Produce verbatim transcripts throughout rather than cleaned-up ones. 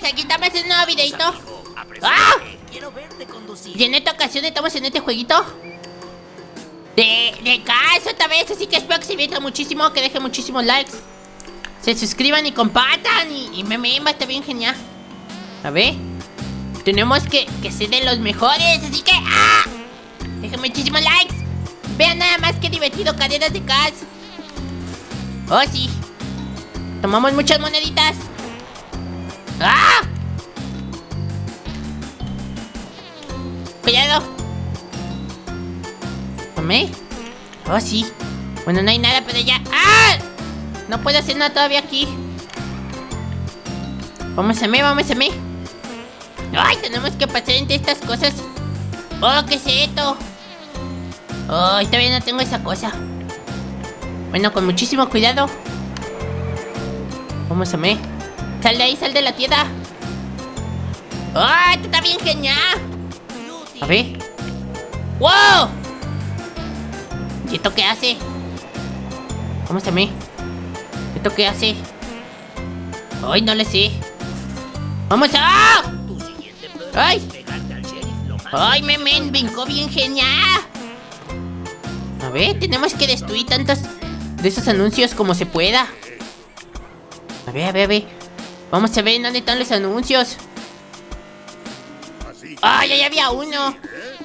aquí estamos en un nuevo videito. ¡Ah! Quiero verte conducir. Y en esta ocasión estamos en este jueguito De, de caso esta vez, así que espero que se diviertan muchísimo, que dejen muchísimos likes, se suscriban y compartan. Y, y me me va a estar bien genial. A ver, tenemos que, que ser de los mejores, así que ¡ah! Dejen muchísimos likes. Vean nada más que divertido, carreras de cars. Oh sí. Tomamos muchas moneditas. ¡Ah! Cuidado. ¿Tomé? Oh sí. Bueno, no hay nada por allá. ¡Ah! No puedo hacer nada todavía aquí. Vamos a mí, vamos a mí. Ay, tenemos que pasar entre estas cosas. Oh, ¿qué es esto? Oh, todavía no tengo esa cosa. Bueno, con muchísimo cuidado. Vamos a mí. Sal de ahí, sal de la tienda. ¡Oh, esto está bien genial! A ver. ¡Wow! ¿Y esto qué hace? Vamos a mí. ¿Esto qué hace? Ay, no le sé. ¡Vamos a! ¡Ay! ¡Ay, me me brincó bien genial! A ver, tenemos que destruir tantos de esos anuncios como se pueda. A ver, a ver, a ver. Vamos a ver dónde están los anuncios. ¡Ay, ahí había uno!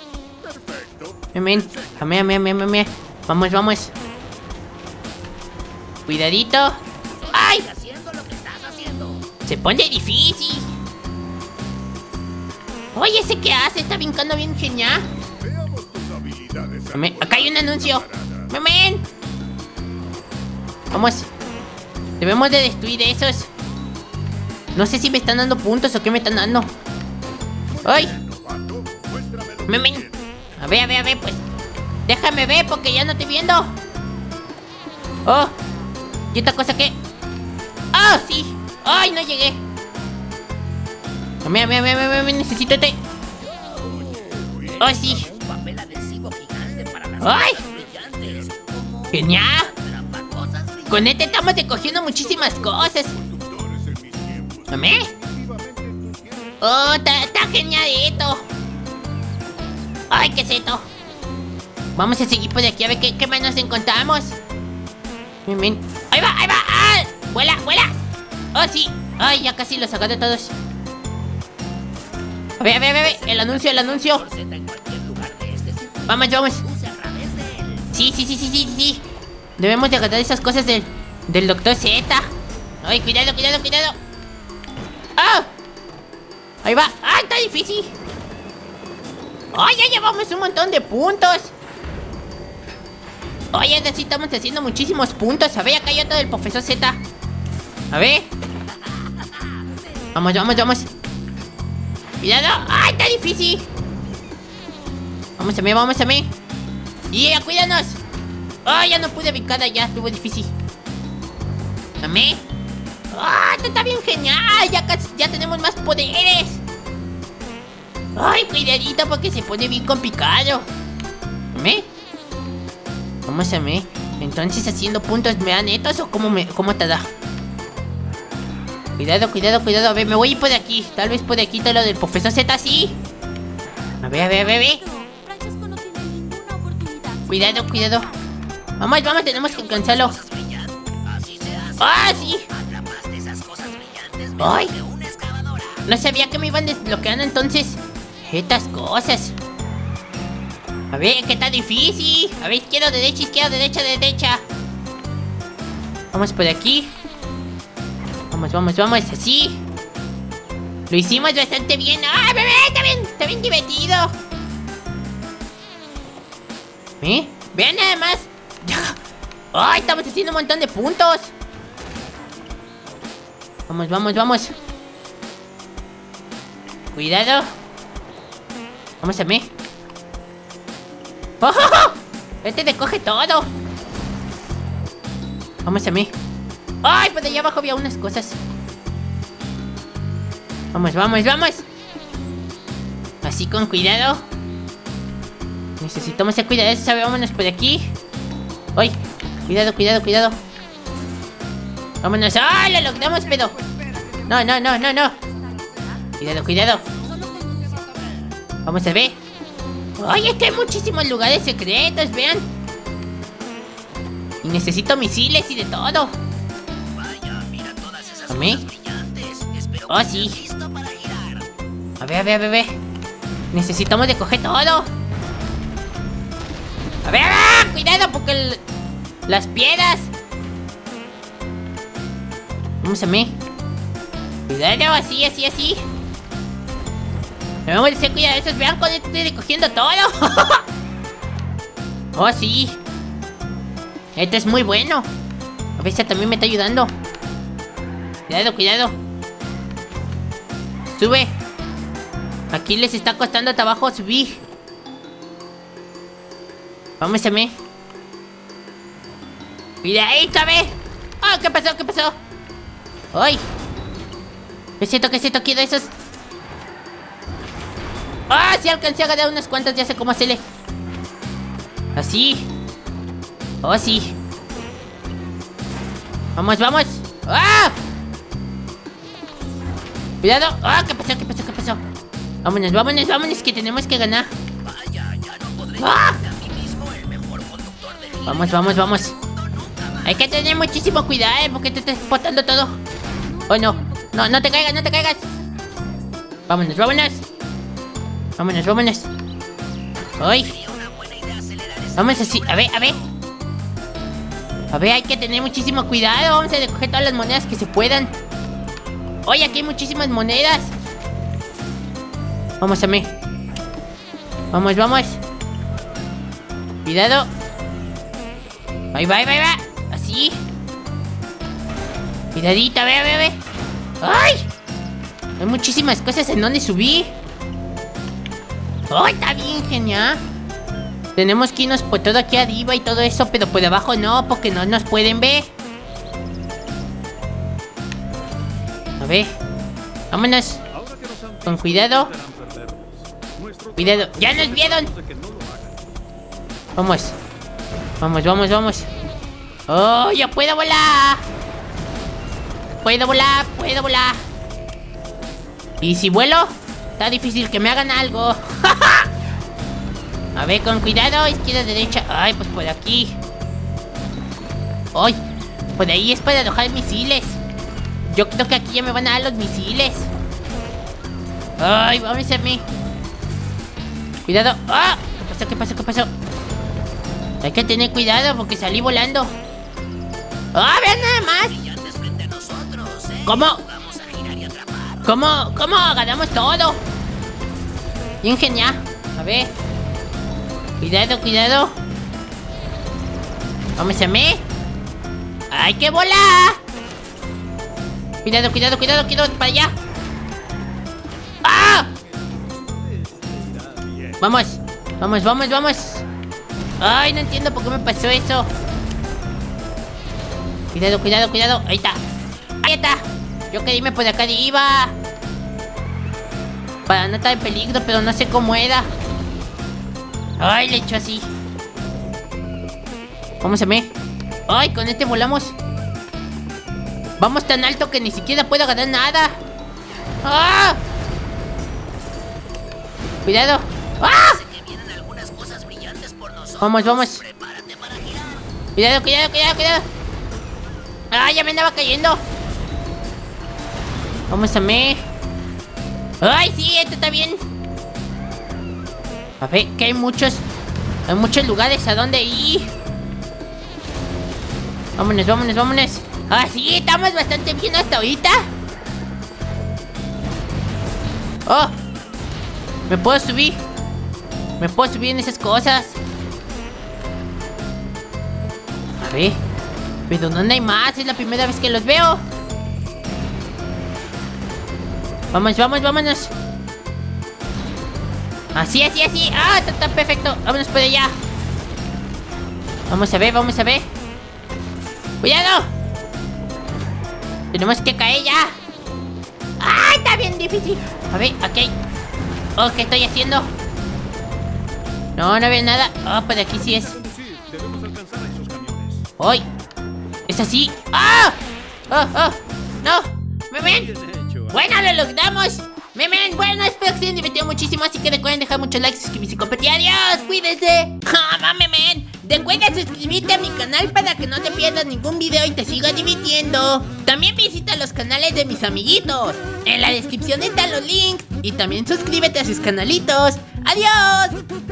Men, men, men, men, men. Vamos, vamos. Cuidadito. ¡Ay! Se pone difícil. Oye, ¿ese qué hace? Está brincando bien genial. Men, acá hay un anuncio. Men, men. Vamos. Debemos de destruir esos. No sé si me están dando puntos o qué me están dando. ¡Ay! Men, men. A ver, a ver, a ver, pues. Déjame ver porque ya no estoy viendo. Oh. ¿Y esta cosa qué? ¡Oh, sí! ¡Ay, no llegué! Mira, mira, mira, mira, necesito este. ¡Oh, sí! ¡Ay! ¡Genial! Con este estamos recogiendo muchísimas cosas. ¿Mame? ¡Oh, está genial esto! ¡Ay, qué es esto! Vamos a seguir por aquí a ver qué, qué más nos encontramos. Bien, bien. ¡Ahí va, ahí va! ¡Ah! ¡Vuela, vuela! ¡Oh, sí! ¡Ay, ya casi los agarro todos! A ver, a ver, a ver, el anuncio, el anuncio. Vamos, vamos. Sí, sí, sí, sí, sí, sí. Debemos de agarrar esas cosas del, del doctor Z. ¡Ay, cuidado, cuidado, cuidado! ¡Ah! Ahí va. ¡Ay, está difícil! ¡Ay, ya llevamos un montón de puntos! Oye, ahora sí estamos haciendo muchísimos puntos. A ver, acá hay otro del profesor Z. A ver. Vamos, vamos, vamos. Cuidado. ¡Ay, está difícil! Vamos a mí, vamos a mí. ¡Y yeah, cuídanos! ¡Ay, ya no pude brincar ya! Estuvo difícil. ¿A mí? ¡Ah, esto está bien genial! Ya, casi, ya tenemos más poderes. ¡Ay, cuidadito porque se pone bien complicado! ¿Me? Vamos a mí. Entonces, haciendo puntos, ¿me dan netos o cómo, me, cómo te da? Cuidado, cuidado, cuidado. A ver, me voy a ir por aquí. Tal vez por aquí está lo del profesor Z, sí. A ver, a ver, a ver, a ver. Cuidado, cuidado. Vamos, vamos, tenemos que alcanzarlo. ¡Ah, sí! ¡Ay! No sabía que me iban desbloqueando entonces estas cosas. A ver, que está difícil. A ver, izquierda, derecha, izquierda, derecha, derecha. Vamos por aquí. Vamos, vamos, vamos, así. Lo hicimos bastante bien. ¡Ah, bebé! Está bien, está bien divertido. ¿Eh? Vean nada más. ¡Ay, estamos haciendo un montón de puntos! Vamos, vamos, vamos. Cuidado. Vamos a mí. ¡Oh, oh, oh! Este te coge todo. Vamos a mí. ¡Ay, por allá abajo había unas cosas! Vamos, vamos, vamos. Así con cuidado. Necesitamos ser cuidadosos. Vámonos por aquí. ¡Ay! Cuidado, cuidado, cuidado. Vámonos. ¡Ah! Lo logramos, pero... No, no, no, no, no. Cuidado, cuidado. Vamos a ver. Ay, es que hay muchísimos lugares secretos, vean. Y necesito misiles y de todo. ¿A mí? Oh, sí. A ver, a ver, a ver, a ver. Necesitamos de coger todo. A ver, ¡ah! Cuidado porque el... las piedras. Vamos a mí. Cuidado, así, así, así. Debemos de ser cuidadosos. Vean cuando estoy recogiendo todo. Oh, sí. Esto es muy bueno. A veces también me está ayudando. Cuidado, cuidado. Sube. Aquí les está costando trabajo subir. Vamos a ver. Cuidadito, a ver. Oh, ¿qué pasó? ¿Qué pasó? ¡Ay! ¿Qué es esto? ¿Qué es esto? Quiero esos. ¡Ah! Sí alcancé a ganar unas cuantas. Ya sé cómo hacerle. Así. Oh, sí. Vamos, vamos. ¡Ah! Cuidado. ¡Ah! ¿Qué pasó? ¿Qué pasó? ¿Qué pasó? Vámonos, vámonos, vámonos, que tenemos que ganar. ¡Ah! Vamos, vamos, vamos. Hay que tener muchísimo cuidado, ¿eh? Porque te estás botando todo. Oh, no. No, no te caigas, no te caigas. Vámonos, vámonos. Vámonos, vámonos. ¡Ay! Vamos así. A ver, a ver. A ver, hay que tener muchísimo cuidado. Vamos a recoger todas las monedas que se puedan. Oye, aquí hay muchísimas monedas. Vamos a mí. Vamos, vamos. Cuidado. Ahí va, ahí va, ahí va. Así. Cuidadito, a ver, a ver, a ver. ¡Ay! Hay muchísimas cosas en donde subir. ¡Ay, está bien, genial! Tenemos que irnos por todo aquí arriba y todo eso, pero por abajo no, porque no nos pueden ver. A ver. Vámonos. Con cuidado. Cuidado. ¡Ya nos vieron! Vamos. Vamos, vamos, vamos. ¡Oh, ya puedo volar! Puedo volar, puedo volar. Y si vuelo, está difícil que me hagan algo. A ver, con cuidado, izquierda, derecha. Ay, pues por aquí. Ay, por ahí es para alojar misiles. Yo creo que aquí ya me van a dar los misiles. Ay, vamos a mí. Cuidado. ¡Ah! ¿Qué pasó? ¿Qué pasó? ¿Qué pasó? Hay que tener cuidado porque salí volando. ¡Ah! ¡Vean nada más! ¿Cómo? ¿Cómo? ¿Cómo ganamos todo? Bien genial. A ver. Cuidado, cuidado. Vamos a mí. ¡Hay que volar! Cuidado, cuidado, cuidado, cuidado, para allá. ¡Ah! Vamos, vamos, vamos, vamos. Ay, no entiendo por qué me pasó eso. Cuidado, cuidado, cuidado. Ahí está. Ahí está. Yo quería irme por acá arriba para no estar en peligro, pero no sé cómo era. Ay, le echo así. Vamos a ver. Ay, con este volamos. Vamos tan alto que ni siquiera puedo agarrar nada. ¡Ah! Cuidado. ¡Ah! Vamos, vamos. Cuidado, cuidado, cuidado, cuidado. ¡Ah, ya me andaba cayendo! Vamos a ver. ¡Ay, sí! Esto está bien. A ver, que hay muchos. Hay muchos lugares a donde ir. Vámonos, vámonos, vámonos. Ah, sí, estamos bastante bien hasta ahorita. Oh, me puedo subir. Me puedo subir en esas cosas. A ver. Pero ¿dónde hay más? Es la primera vez que los veo. Vamos, vamos, vámonos. Así, así, así. Ah, está, está perfecto. Vámonos por allá. Vamos a ver, vamos a ver. ¡Cuidado! Tenemos que caer ya. ¡Ay, está bien difícil! A ver, aquí. Oh, ¿qué estoy haciendo? No, no veo nada. Oh, por aquí sí es. ¡Ay! ¡Es así! ¡Ah! ¡Oh, oh! ¡No! ¡Me ven! ¡Bueno, lo logramos! Memen, bueno, espero que se hayan divertido muchísimo. Así que recuerden dejar muchos likes, suscribirse y compartir. ¡Adiós! ¡Cuídense! ¡Ja, memen! Recuerda suscribirte a mi canal para que no te pierdas ningún video y te sigas divirtiendo. También visita los canales de mis amiguitos. En la descripción están los links. Y también suscríbete a sus canalitos. ¡Adiós!